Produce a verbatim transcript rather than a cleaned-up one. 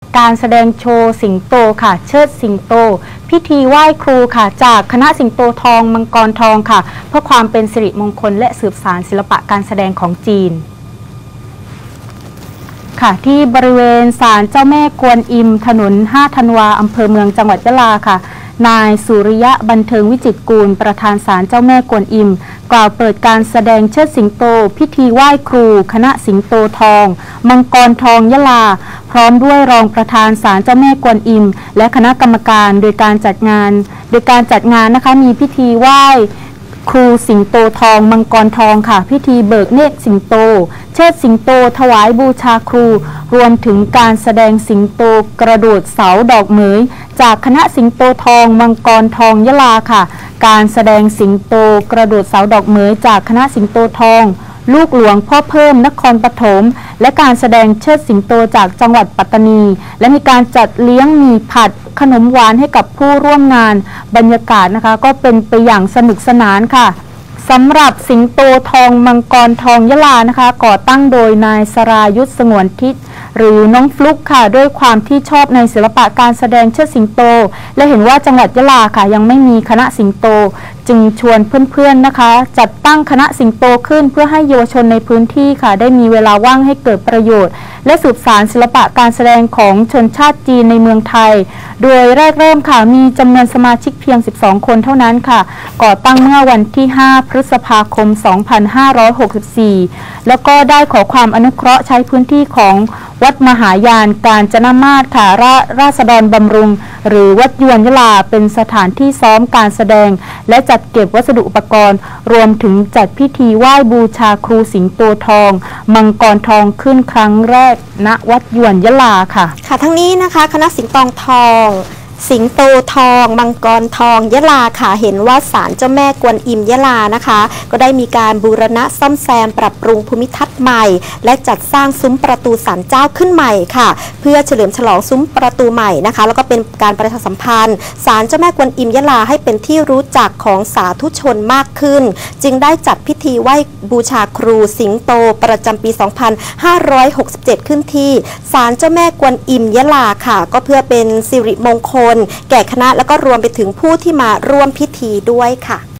การแสดงโชว์สิงโตค่ะเชิดสิงโตพิธีไหว้ครูค่ะจากคณะสิงโตทองมังกรทองค่ะเพื่อความเป็นสิริมงคลและสืบสานศิลปะการแสดงของจีนค่ะที่บริเวณศาลเจ้าแม่กวนอิมถนนห้าธันวาอำเภอเมืองจังหวัดยะลาค่ะนายสุริยะบันเทิงวิจิตรกูลประธานศาลเจ้าแม่กวนอิมกล่าวเปิดการแสดงเชิดสิงโตพิธีไหว้ครูคณะสิงโตทองมังกรทองยะลาพร้อมด้วยรองประธานศาลเจ้าแม่กวนอิมและคณะกรรมการโดยการจัดงานโดยการจัดงานนะคะมีพิธีไหว้ครูสิงโตทองมังกรทองค่ะพิธีเบิกเนตรสิงโตเชิดสิงโตถวายบูชาครูรวมถึงการแสดงสิงโตกระโดดเสาดอกเหมยจากคณะสิงโตทองมังกรทองยะลาค่ะการแสดงสิงโตกระโดดเสาดอกเหมยจากคณะสิงโตทองลูกหลวงพ่อเพิ่มนครปฐมและการแสดงเชิดสิงโตจากจังหวัดปัตตานีและมีการจัดเลี้ยงมีผัดขนมหวานให้กับผู้ร่วมงานบรรยากาศนะคะก็เป็นไปอย่างสนุกสนานค่ะสำหรับสิงโตทองมังกรทองยะลานะคะก่อตั้งโดยนายสรายุทธสงวนทิศหรือน้องฟลุ๊กค่ะด้วยความที่ชอบในศิลปะการแสดงเชิดสิงโตและเห็นว่าจังหวัดยะลาค่ะยังไม่มีคณะสิงโตจึงชวนเพื่อนๆนะคะจัดตั้งคณะสิงโตขึ้นเพื่อให้เยาวชนในพื้นที่ค่ะได้มีเวลาว่างให้เกิดประโยชน์และสืบสานศิลปะการแสดงของชนชาติจีนในเมืองไทยโดยแรกเริ่มค่ะมีจำนวนสมาชิกเพียงสิบสองคนเท่านั้นค่ะก่อตั้งเมื่อวันที่ห้าพฤษภาคมสองพันห้าร้อยหกสิบสี่แล้วก็ได้ขอความอนุเคราะห์ใช้พื้นที่ของวัดมหายานกาญจนมาศค่ะราราษฎรบำรุงหรือวัดยวนยะลาเป็นสถานที่ซ้อมการแสดงและจัดเก็บวัสดุอุปกรณ์รวมถึงจัดพิธีไหว้บูชาครูสิงโตทองมังกรทองขึ้นครั้งแรกณวัดยวนยะลาค่ะค่ะทั้งนี้นะคะคณะสิงโตทองสิงโตทองมังกรทองยะลาค่ะเห็นว่าศาลเจ้าแม่กวนอิมยะลานะคะก็ได้มีการบูรณะซ่อมแซมปรับปรุงภูมิทัศน์ใหม่และจัดสร้างซุ้มประตูศาลเจ้าขึ้นใหม่ค่ะเพื่อเฉลิมฉลองซุ้มประตูใหม่นะคะแล้วก็เป็นการประชาสัมพันธ์ศาลเจ้าแม่กวนอิมยะลาให้เป็นที่รู้จักของสาธุชนมากขึ้นจึงได้จัดพิธีไหว้บูชาครูสิงโตประจำปี สองพันห้าร้อยหกสิบเจ็ด ขึ้นที่ศาลเจ้าแม่กวนอิมยะลาค่ะก็เพื่อเป็นสิริมงคลแก่คณะแล้วก็รวมไปถึงผู้ที่มาร่วมพิธีด้วยค่ะ